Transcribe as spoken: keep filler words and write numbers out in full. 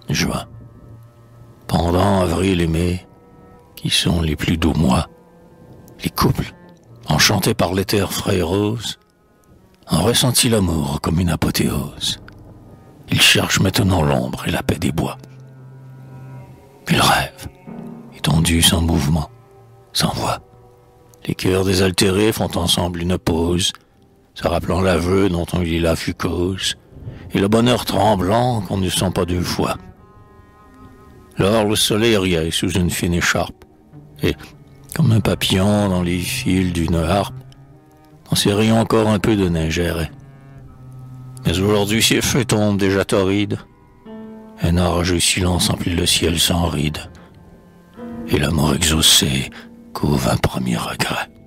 juin. Pendant avril et mai, qui sont les plus doux mois, les couples, enchantés par l'éther frais et rose, ont ressenti l'amour comme une apothéose. Ils cherchent maintenant l'ombre et la paix des bois. Ils rêvent, étendus sans mouvement, sans voix. Les cœurs désaltérés font ensemble une pause, se rappelant l'aveu dont on lit la fut cause, et le bonheur tremblant qu'on ne sent pas deux fois. Lors le soleil riait sous une fine écharpe, et, comme un papillon dans les fils d'une harpe, dans ses rayons encore un peu de neige errait. Mais aujourd'hui ces feux tombent déjà torrides, un orageux silence emplit le ciel sans ride, et l'amour exaucé couve un premier regret.